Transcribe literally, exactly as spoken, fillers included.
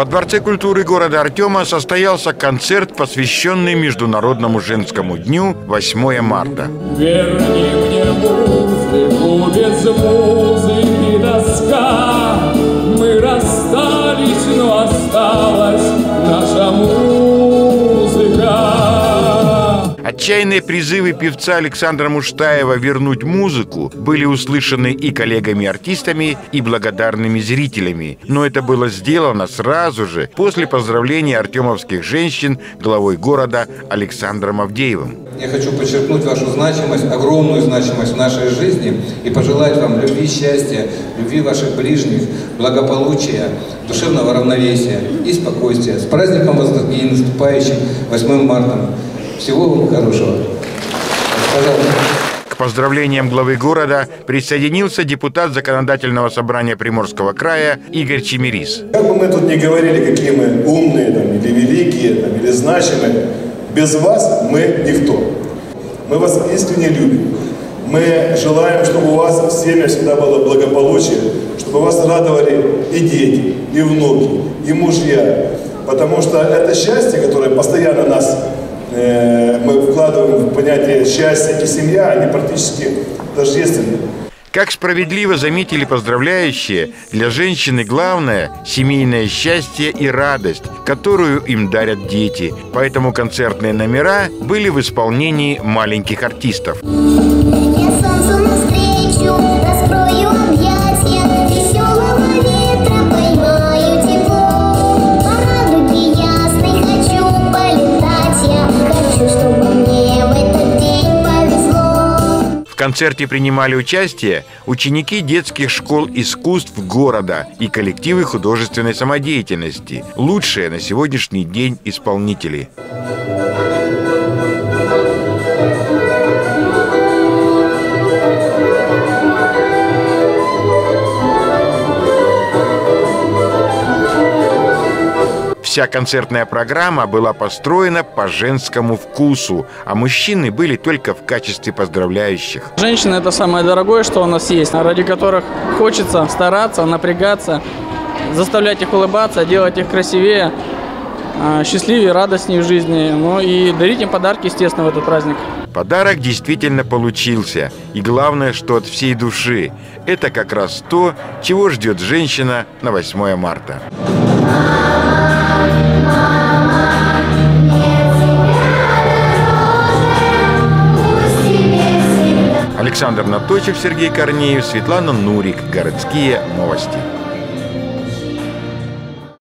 Во Дворце культуры города Артема состоялся концерт, посвященный Международному женскому дню восьмое марта. Верни мне музыку, без музыки тоска. Мы расстались, но осталась наша музыка. Отчаянные призывы певца Александра Муштаева вернуть музыку были услышаны и коллегами-артистами, и благодарными зрителями. Но это было сделано сразу же после поздравления артемовских женщин главой города Александром Авдеевым. Я хочу подчеркнуть вашу значимость, огромную значимость в нашей жизни и пожелать вам любви, счастья, любви ваших ближних, благополучия, душевного равновесия и спокойствия. С праздником вас и наступающим восьмым марта. Всего вам хорошего. Пожалуйста. К поздравлениям главы города присоединился депутат Законодательного собрания Приморского края Игорь Чемерис. Как бы мы тут ни говорили, какие мы умные, там, или великие, там, или значимые, без вас мы никто. Мы вас искренне любим. Мы желаем, чтобы у вас в семье всегда было благополучие, чтобы вас радовали и дети, и внуки, и мужья. Потому что это счастье, которое постоянно нас мы вкладываем в понятие счастья и семья, они практически тождественны. Как справедливо заметили поздравляющие, для женщины главное – семейное счастье и радость, которую им дарят дети. Поэтому концертные номера были в исполнении маленьких артистов. В концерте принимали участие ученики детских школ искусств города и коллективы художественной самодеятельности, лучшие на сегодняшний день исполнители. Вся концертная программа была построена по женскому вкусу, а мужчины были только в качестве поздравляющих. Женщины – это самое дорогое, что у нас есть, ради которых хочется стараться, напрягаться, заставлять их улыбаться, делать их красивее, счастливее, радостнее в жизни, ну и дарить им подарки, естественно, в этот праздник. Подарок действительно получился. И главное, что от всей души. Это как раз то, чего ждет женщина на восьмое марта. Александр Наточев, Сергей Корнеев, Светлана Нурик. Городские новости.